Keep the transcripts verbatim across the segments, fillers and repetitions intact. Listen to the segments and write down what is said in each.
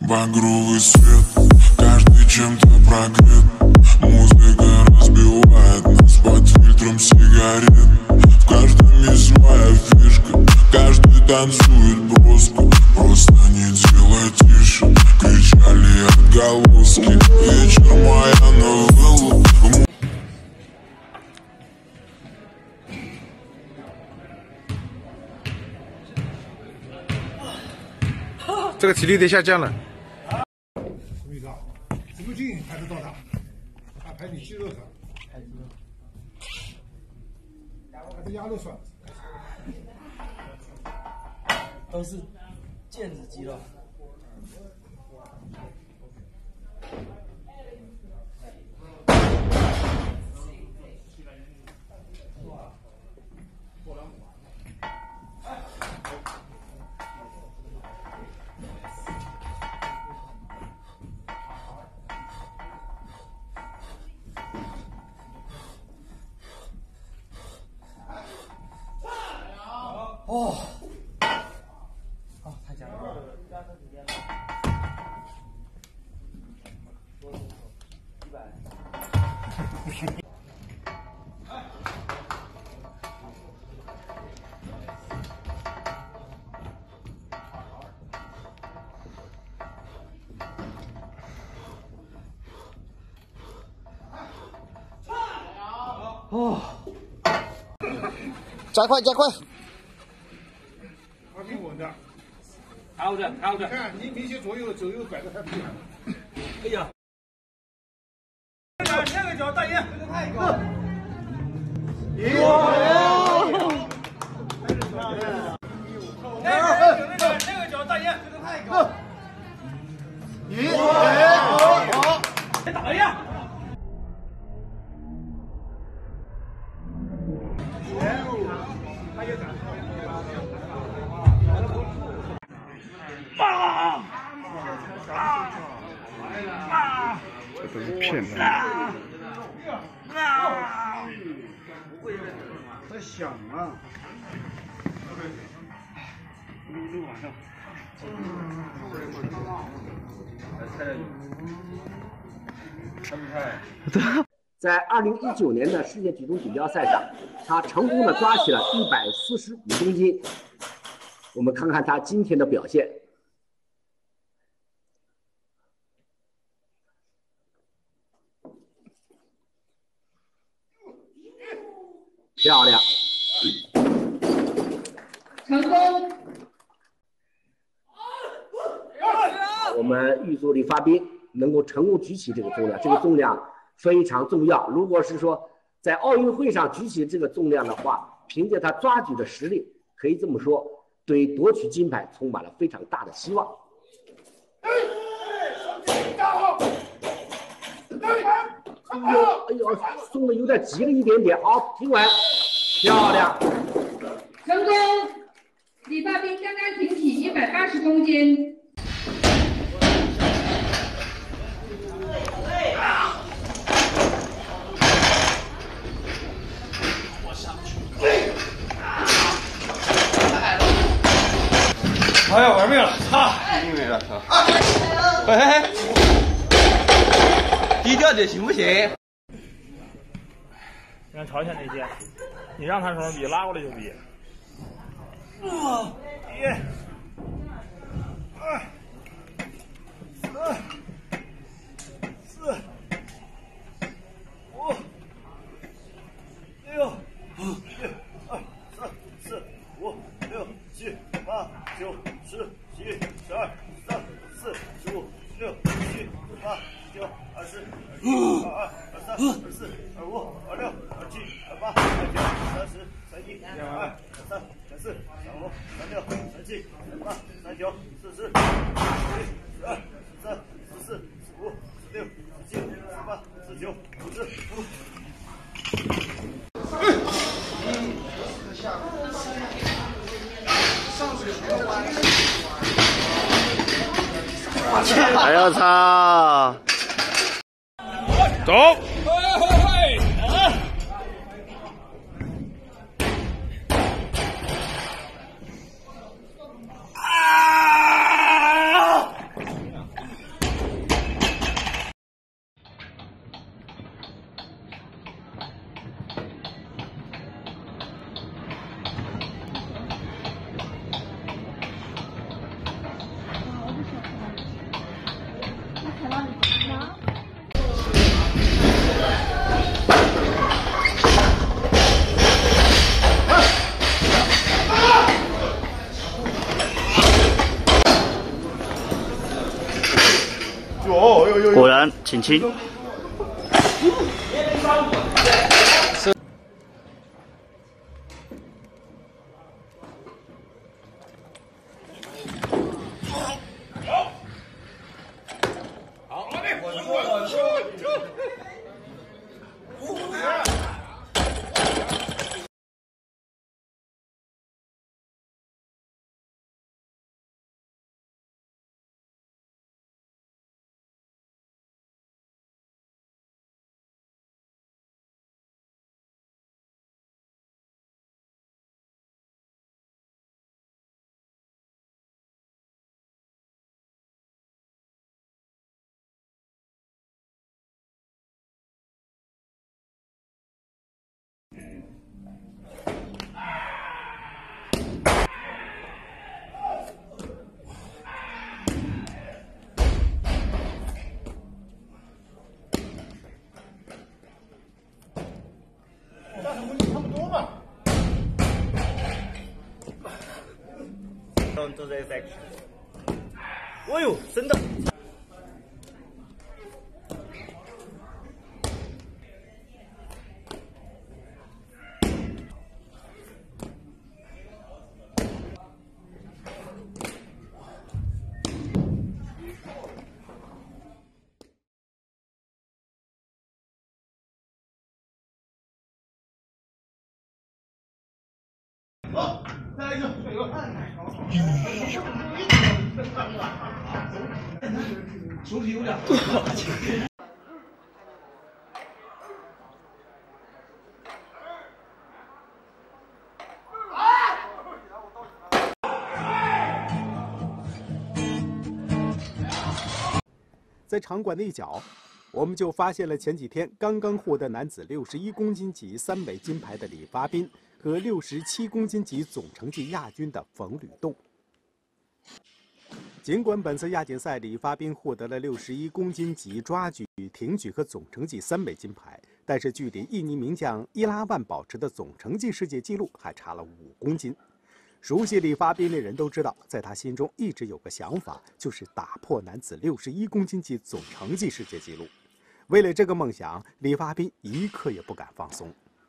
Багровый свет, каждый чем-то прогрет. Музыка разбивает нас под фильтром сигарет. В каждом есть своя фишка, каждый танцует броско. Просто не делай тише, кричали отголоски. Вечер моя новелла. 这个体力得下降了。 什么意思啊？什么劲还是到达？啊，排你肌肉上，排肌肉，还是压肉算？ 都是腱子肌肉。哦，好，太强了！一百。哦， 加快，加快！ 还挺稳的， 好的，好的。 看你明显左右左右摆的太不对了。 哎呀， 那个那个脚大爷，这个太高了。一，那个那个那个脚大爷，这个太高了。一，好，再打一下。 啊！ 这不是骗人。 啊！太响了。录完了。 在二零一九年的世界举重锦标赛上，他成功的抓起了一百四十五公斤。我们看看他今天的表现。 漂亮， 成功。 我们预祝李发斌能够成功举起这个重量，这个重量非常重要。如果是说在奥运会上举起这个重量的话，凭借他抓举的实力，可以这么说，对夺取金牌充满了非常大的希望。哎呦，哎呦，送的有点急了一点点，好，停稳，漂亮， 成功。李发斌刚刚挺起一百八十公斤。 哎呀，玩命了，操！ 命没了，操！哎，低调点行不行？ 你看朝鲜那些，你让他什么比，拉过来就比。 啊！一，二，三，四，五，六，一，二，三，四，五，六，七，八，九，十，十一，十二，十三，十四，十五，十六，十七，八，九，二十，二一，二二，二三，二四，二五，二六，二七，二八，二九，三十，三一，三二，三三，三四，三五，三六，三七，三八，三九，四十，十一，十二，十三，十四，十五，十六，十七，十八，十九，五十。 哎呦操！走。 果然，请亲。 都在在。哦呦，真的。好，再来一个，再一个。手指有点。 在场馆的一角，我们就发现了前几天刚刚获得男子六十一公斤级三枚金牌的李发彬和六十七公斤级总成绩亚军的冯吕栋。尽管本次亚锦赛李发彬获得了六十一公斤级抓举、挺举和总成绩三枚金牌，但是距离印尼名将伊拉万保持的总成绩世界纪录还差了五公斤。熟悉李发彬的人都知道，在他心中一直有个想法，就是打破男子六十一公斤级总成绩世界纪录。为了这个梦想，李发彬一刻也不敢放松。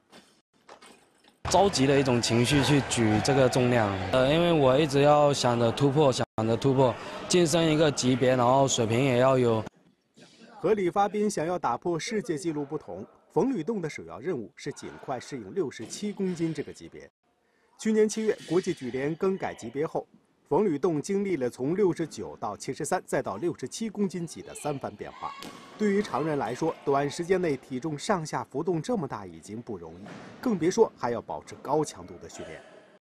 着急的一种情绪去举这个重量，呃，因为我一直要想着突破，想着突破，晋升一个级别，然后水平也要有。 和李发彬想要打破世界纪录不同，冯吕栋的首要任务是尽快适应六十七公斤这个级别。去年七月，国际举联更改级别后，冯吕栋经历了从六十九到七十三，再到六十七公斤级的三番变化。对于常人来说，短时间内体重上下浮动这么大已经不容易，更别说还要保持高强度的训练。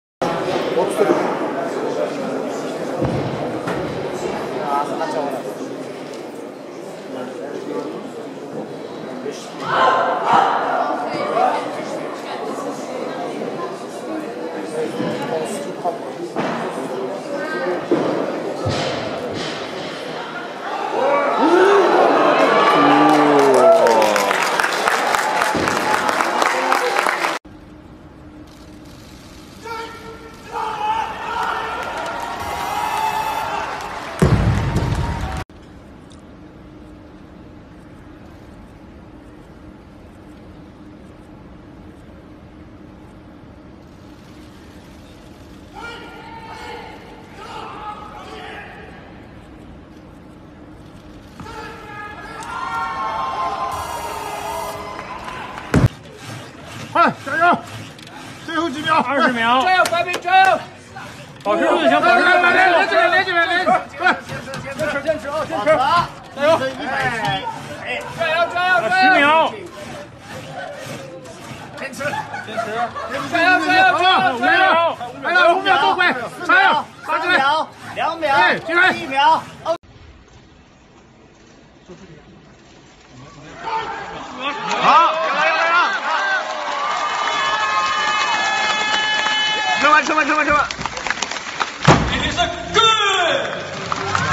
快加油！最后几秒， 二十秒， 加油，白兵加油！ 保持住就行，保持住， 来来来，这边来这边来，快！ 坚持坚持啊，坚持！ 加油！ 一百七，哎，加油加油！ 十秒， 坚持坚持！ 加油加油加油！五秒，还有五秒多快，加油！ 三秒，两秒， 哎，进来！ 一秒。 好，来来来！吃饭吃饭吃饭吃饭！